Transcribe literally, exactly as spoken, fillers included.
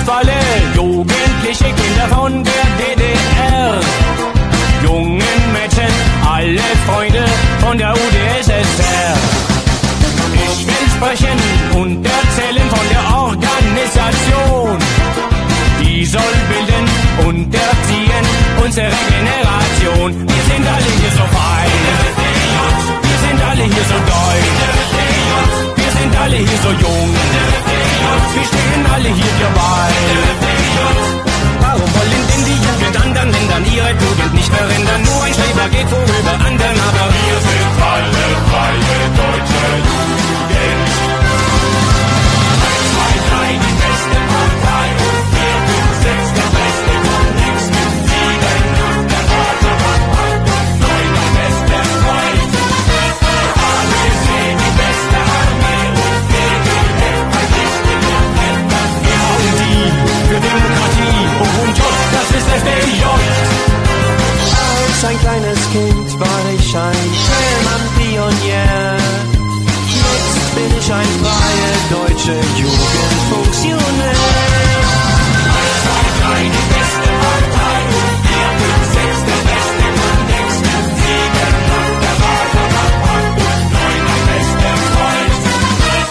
Fußballe, jugendliche Kinder von der D D R. Jungen Mädchen, alle Freunde von der U d S S R. Ich will sprechen und erzählen von der Organisation. Die soll bilden und erziehen unsere Generation. Wir sind alle hier so fein, wir sind alle hier so deutsch, wir sind alle hier so jung, wir stehen alle hier dabei. Warum wollen denn die Jugend anderen Ländern ihre Tugend nicht verändern? Nur ein Schreiber geht vorüber anderen, aber wir sind alle freie deutsche Jugend. eins, zwei, drei, die beste Partei und vier, fünf, sechs, der beste kommt links mit sieben, der Vater macht acht und neun, der beste Freund. A B C, die beste Armee und G G F, ein Licht in den Ländern. Wir haben die für Demokratie und J, das ist F D J. Als ein kleines Kind war ich ein Schwärmer-Pionier. Jetzt bin ich ein freier deutscher Jugend.